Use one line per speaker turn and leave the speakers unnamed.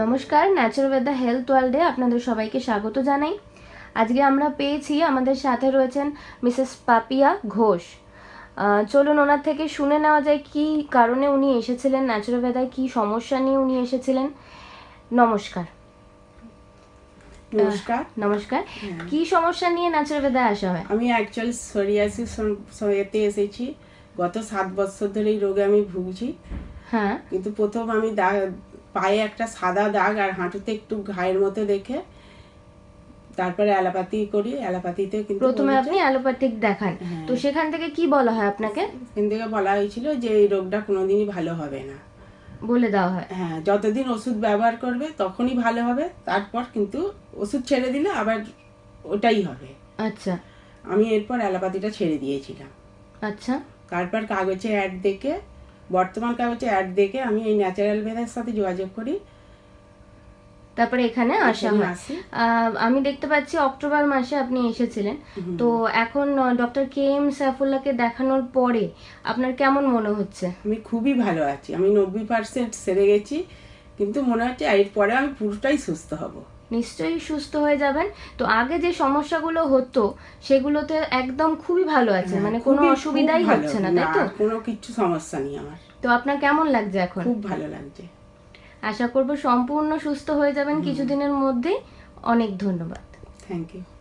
নমস্কার, ন্যাচুরোভেদা হেলথ ওয়ার্ল্ডে আপনাদের সবাইকে স্বাগত জানাই। আজকে আমরা পেয়েছি, আমাদের সাথে রয়েছেন মিসেস পাপিয়া ঘোষ। চলুন ওনার থেকে শুনে নেওয়া যায় কি কারণে উনি এসেছিলেন ন্যাচুরোভেদায়, কি সমস্যা নিয়ে উনি এসেছিলেন। নমস্কার।
নমস্কার।
নমস্কার। কি সমস্যা নিয়ে ন্যাচুরোভেদায় আসা হয়?
আমি অ্যাকচুয়ালি সোরিয়াসিস এতে এসেছি। গত 7 বছর ধরে এই রোগে আমি ভুগছি।
হ্যাঁ,
কিন্তু প্রথম আমি পায়ে একটা সাদা দাগ আর হাঁটুতে একটু ঘায়ের মতো দেখে তারপরে অ্যালোপ্যাথি করি। অ্যালোপ্যাথিতে কিন্তু
প্রথমে আপনি অ্যালোপ্যাথিক দেখান। তো সেখান থেকে কি বলা হয় আপনাকে?
এখান থেকে বলা হয়েছিল যে এই রোগটা কোনোদিনই ভালো হবে না,
বলে দেওয়া হয়।
হ্যাঁ, যতদিন ওষুধ ব্যবহার করবে তখনই ভালো হবে, তারপর কিন্তু ওষুধ ছেড়ে দিলে আবার ওটাই হবে।
আচ্ছা।
আমি এরপর অ্যালোপ্যাথিটা ছেড়ে দিয়েছিলাম।
আচ্ছা।
তারপর কাগজে অ্যাড দেখে, বর্তমান কাগজে অ্যাড দেখে আমি এই ন্যাচারাল ভেদার সাথে যোগাযোগ করি।
তারপরে এখানে আসা হয়। আমি দেখতে পাচ্ছি অক্টোবর মাসে আপনি এসেছিলেন। তো এখন ডক্টর কে এম সাইফুল্লাহকে দেখানোর পরে আপনার কেমন মনে হচ্ছে?
আমি খুবই ভালো আছি। আমি 90% সেরে গেছি, কিন্তু মনে হচ্ছে এরপরে আমি পুরোটাই সুস্থ হব।
নিশ্চয়ই সুস্থ হয়ে যাবেন। তো আগে যে সমস্যাগুলো হতো সেগুলোতে একদম খুবই ভালো আছে, মানে কোনো অসুবিধাই হচ্ছে না, তাই তো?
কোনো কিছু সমস্যা নেই আমার।
তো আপনার কেমন লাগছে এখন?
খুব ভালো লাগছে।
আশা করব সম্পূর্ণ সুস্থ হয়ে যাবেন কিছুদিনের মধ্যেই। অনেক ধন্যবাদ।
Thank you.